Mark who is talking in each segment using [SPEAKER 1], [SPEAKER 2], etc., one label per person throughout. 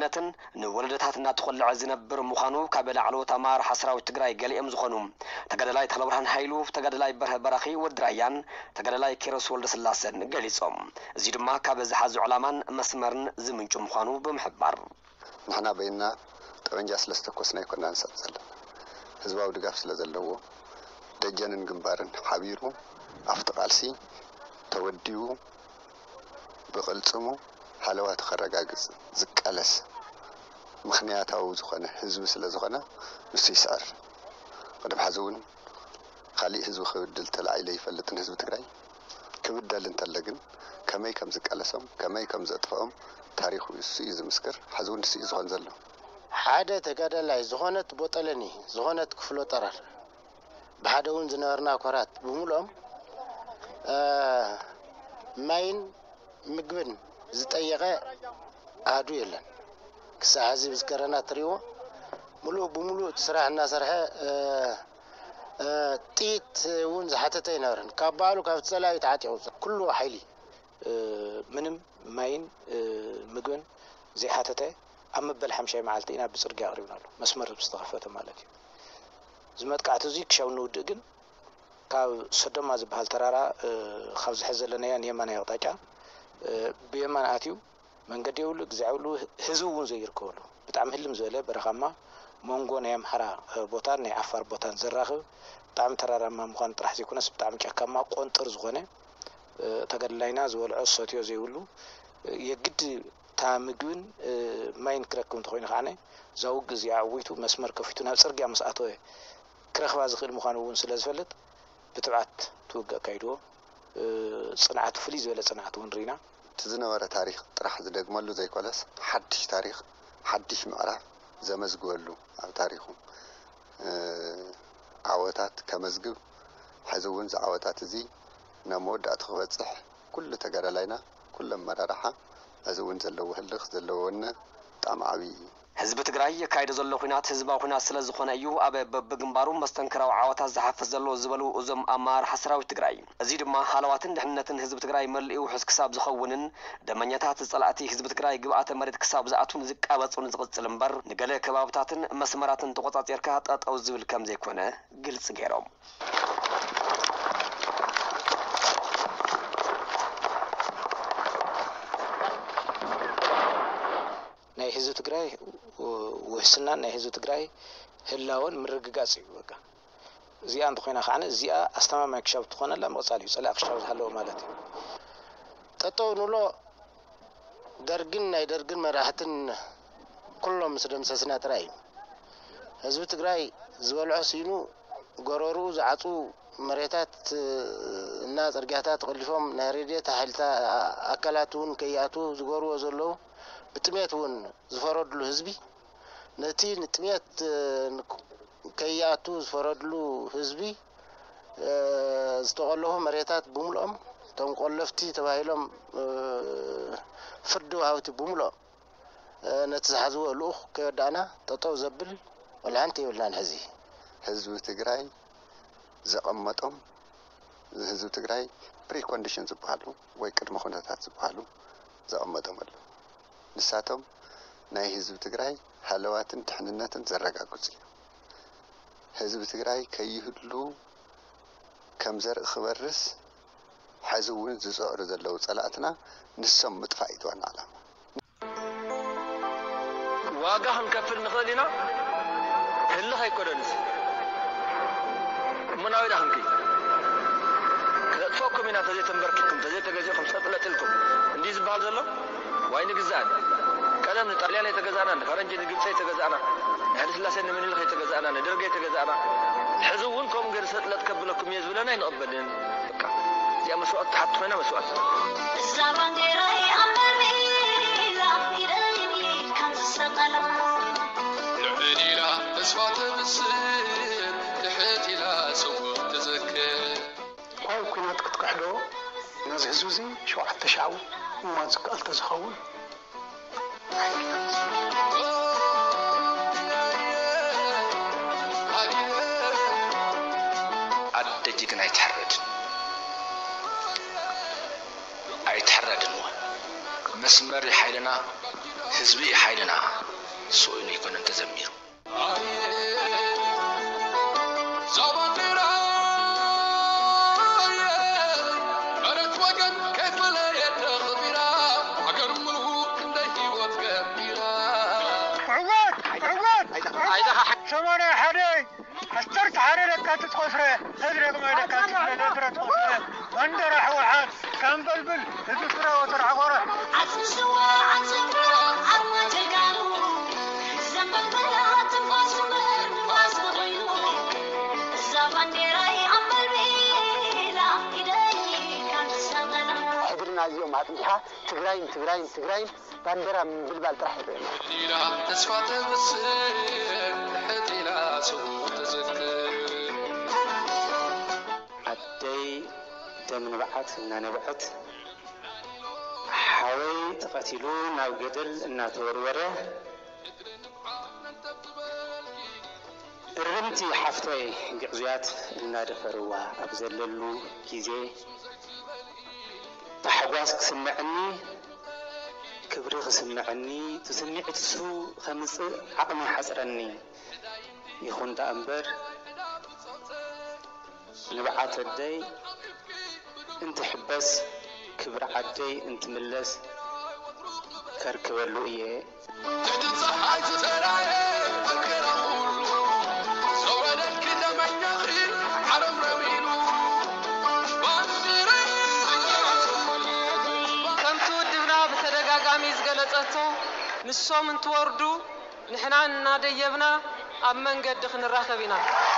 [SPEAKER 1] ድሕነትን ንወለደታትና ተቆልዐ ዝነብር ምዃኑ ካብ ላዕለዎት ኣመራርሓ ሰራዊት ትግራይ ገሊኦም ዝኾኑ ተጋዳላይ ተክለብርሃን ሃይሉ ተጋዳላይ በርሀ በራኺ ወዲ ራያን ተጋዳላይ ኪሮስ ወልደስላሰን ገሊፆም እዚ ድማ ካብ ዝሓዙ ዕላማን መስመርን ዝምንጩ ምዃኑ ብምሕባር
[SPEAKER 2] ንሕና በይና ጠበንጃ ስለዝተኮስና ይኮና ንሰጥ ዘለና ህዝባዊ ድጋፍ ስለ ዘለዎ ደጀንን ግንባርን ሓቢሩ ኣፍቲ ቃልሲ ተወዲኡ ብቕልጽሙ ሃለዋ ተኸረጋግጽ ዝቃለስ ምኽንያታዊ ዝኾነ ህዝቢ ስለ ዝኾነ ንሱ ይስዕር ቅድም ሓዚ እውን ካሊእ ህዝቢ ክብድል ተላዒለ ይፈልጥን ህዝቢ ትግራይ ክብደል እንተለ ግን ከመይ ከም ዝቃለሶም ከመይ ከም ዘጥፍኦም ታሪኹ እሱ እዩ ዝምስክር ሓዚ እውን ንሱ እዩ ዝኾን ዘሎ
[SPEAKER 3] ሓደ ተጋዳላይ ዝኾነት ቦጠለኒ ዝኾነት ክፍሎ ጠራር ብሓደ እውን ዝነበርና ኮራት ብምሉኦም ማይን ምግብን ዝጠየቀ ኣዱ የለን ክሳብ ሕዚ ብዝከረና ትሪእዎ ሙሉእ ብምሉእ ስራሕ እናሰርሐ ጥይት እውን ዝሓተተ ይነበረን ካብ በዓሉ ካብ ፀላኢ ተዓጢቑ ኩሉ ሓይሊ ምንም ማይን ምግብን ዘይሓተተ ኣብ መበል 5 መዓልቲ ኢና ብፅርግያ ቀሪብና ኣሎ መስመር ዝተኸፈተ ማለት እዩ ዝመጥቃዕቲ እዚ ክሻው ንውድእ ግን ካብ ሰዶማ ዝበሃል ተራራ ካብ ዝሕዝ ዘለናያ ንየማናይ ኣቕጣጫ ብየማን ኣትዩ መንገዲ የብሉ ግዛዕ የብሉ ህዝቢ እውን ዘይርከበሉ ብጣዕሚ ህልም ዝበለ በረኻማ መንጎ ናይ ኣምሓራ ቦታን ናይ ዓፋር ቦታን ዘራኽብ ብጣዕሚ ተራራማ ምዃኑ ጥራሕ ዘይኮነስ ብጣዕሚ ጫካማ ቆንጥር ዝኾነ ተጋድላይና ዝበልዖ ሰትዮ ዘይብሉ የግድ ታ ምግብን ማይን ክረክብ እንተኮይኑ ከዓነ ዘውግ እዚኣ ዓወይቱ መስመር ከፊቱ ናብ ፅርግያ ምስ ኣተወ ክረኽባ ዝኽእል ምዃኑ እውን ስለ ዝፈልጥ ብትብዓት ትውግእ ኣካይድዎ ፅንዓት ፍልይ ዝበለ ፅንዓት እውን ርኢና
[SPEAKER 2] እቲ ዝነበረ ታሪክ ጥራሕ ዝደግመሉ ዘይኮነስ ሓድሽ ታሪክ ሓድሽ ምዕራፍ ዘመዝግበሉ ኣብ ታሪኹ ዓወታት ከመዝግብ ሕዚ እውን ዝዓወታት እዚ ናብ መወዳእቲ ክበፅሕ ኩሉ ተጋዳላይና ኩሎም መራርሓ እዚ እውን ዘለዎ ህልኽ ዘለዎ ወነ ብጣዕሚ ዓብዪ
[SPEAKER 1] ህዝቢ ትግራይ የካይደ ዘሎ ኩናት ህዝባዊ ኩናት ስለ ዝኾነ እዩ ኣብ በብግንባሩ መስተንክራዊ ዓወታት ዝሓፍዝ ዘሎ ዝበሉ እዞም ኣመራርሓ ሰራዊት ትግራይ እዚ ድማ ሃለዋትን ድሕነትን ህዝቢ ትግራይ መልኡ ውሕስ ክሳብ ዝኸውንን ደመኛታት ፀላእቲ ህዝቢ ትግራይ ግብኣተ መሬት ክሳብ ዝኣቱን ዝቃበፁን ዝቕፅል እምበር ንገለ ከባብታትን መስመራትን ተቆፃፂርካ ጠጠው ዝብል ከም ዘይኮነ ግልጽ ገይሮም
[SPEAKER 3] ናይ ህዝቢ ትግራይ ውሕስና ናይ ህዝቢ ትግራይ ህላውን ምርግጋጽ እዩ በቃ እዚኣ እንተኮይና ከዓነ እዚኣ ኣስተማማኝ ክሻብ ትኾነላ ምቕፃል እዩ ፀላኢ ክሻብ ዝሃለዎ ማለት እዩ ጠጠው ንብሎ ደርግን ናይ ደርግን መራሕትን ኩሎም ምስ ደምሰስና ጥራይ እዩ ህዝቢ ትግራይ ዝበልዖ ሲኑ ጎረሩ ዝዓፁ መሬታት እና ፅርግያታት ተቐሊፎም ናይ ሬድየት ሓይልታት ኣካላት እውን ከይኣቱ ዝገርዎ ዘለዉ ብጥሜት እውን ዝፈረድሉ ህዝቢ ነቲ ንጥሜት ከይኣቱ ዝፈረድሉ ህዝቢ ዝተቆለፉ መሬታት ብምልኦም እቶም ቆለፍቲ ተባሂሎም ፍርዲ ወሃብቲ ብምልኦም ነቲ ዝሓዝዎ ልኡኽ ከይወዳእና ጠጠው ዘብል ወላንተ የብልናን ሕዚ
[SPEAKER 2] ህዝቢ ትግራይ ዘቐመጦም ህዝቢ ትግራይ ፕሪኮንዲሽን ዝበሃሉ ወይ ቅድመ ኩነታት ዝበሃሉ ዘቐመጦም ኣሎ ንሳቶም ናይ ህዝቢ ትግራይ ሃለዋትን ድሕንነትን ዘረጋግፁ እዩ ህዝቢ ትግራይ ከይህሉ ከም ዘርኢ ክበርስ ሕዚ እውን ዝፅዕሩ ዘለው ፀላእትና ንሶም ምጥፋእ እዩ ዋና ዓላማ
[SPEAKER 4] ዋጋ ክንከፍል ንኽእል ኢና ህልኽ ኣይኮነንስ እሙናዊ ዳ ክንከይ ክነጥፈኩም ኢና ተዘይተንበርኪኩም ተዘይተገዚእኩም ሰጥለጥልኩም እንዲህ ዝበሃል ዘሎ ዋይ ንግዛእን ቀደም ንጣልያን የተገዛእና ንፈረንጂ ንግብፂ የተገዛእና ንሓይለ ስላሴ ንምኒልክ የተገዛእና ንደርገ የተገዛእና ሕዚ እውን ከምኡ ገይሩ ሰጥለት ከብለኩም እየ ዝብለና ይንቕበልን እዚኣ መስዋዕት ተሓቲ ኮይና መስዋዕት
[SPEAKER 5] እዛ ባንዴራይ ኣመርሚላ ኢደይኒ ከም ዝሰቐላ
[SPEAKER 6] ልዕል ኢላ ተስፋ ተምስል ድሕት ኢላ ሰውም ትዝክር
[SPEAKER 7] ኣብ ኩናት ክትካሕዶ ነዚ ህዝቢ እዚ 7 ሻዕ እማ ዝከኣል ተዝኸውን
[SPEAKER 8] عدد جيكنا يتحرد مسمر حيلنا
[SPEAKER 4] ህዝቢ ሓይልና سوين يكون انت زمير أردت وقت كيف لا يتخبرا عقر ملهوك ندهي وتقبيرا
[SPEAKER 7] عقود سمعني حدي حسترت حالي لك تتخسره هدرك ما لك تتخسره وانت راح وحاد كان بلبل تذكره وترعبره
[SPEAKER 5] عزم سوا عزم عما تلقانو زنبل بلا تنفاس مهر نفاس غينو الزبنديراي عمل بيلا إيدي كان تسمنا
[SPEAKER 8] حضرنا اليوم عطيها تقراين باندرا من بالبال طرح بينا
[SPEAKER 6] إلى تسفات بسر حتى إلى سوء تذكر
[SPEAKER 3] عدي دم نبعت نبعت حاوي تقتلون أو قتل الناتور وره الرمتي حفتي قعزيات النادفروا أبزللو كيزي تحواسك سمعني كبري سمعني تسمعت سو خمس عقم حسرني يخون تأمبر نبعت الدي انت حبس كبر عدي انت ملس كركبلو ايه
[SPEAKER 6] تتصحى تتراي فكر أقوله سوّد الكذا من يخيل حرم رمينه
[SPEAKER 9] كم تودنا بتدقاقامي زقلتاتو نسوم انتوردو نحنا ناديبنا أمن قد دخن الراكبنا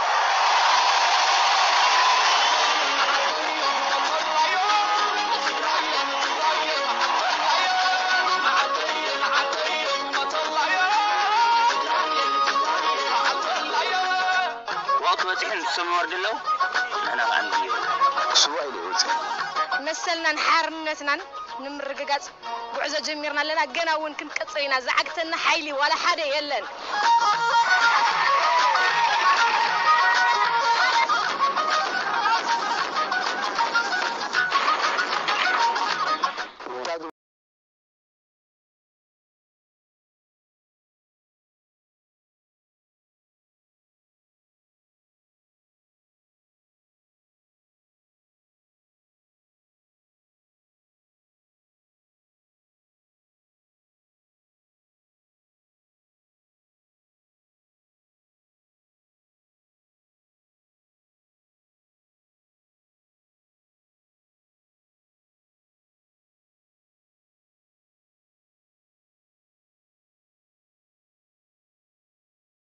[SPEAKER 4] سمو ورد له أنا عندي
[SPEAKER 2] سواء الوزن
[SPEAKER 10] مثلنا نحارنتنا نمرققات بعزة جميرنا لنا قنا ونكن قصينا زعقتنا حيلي ولا حدا يلن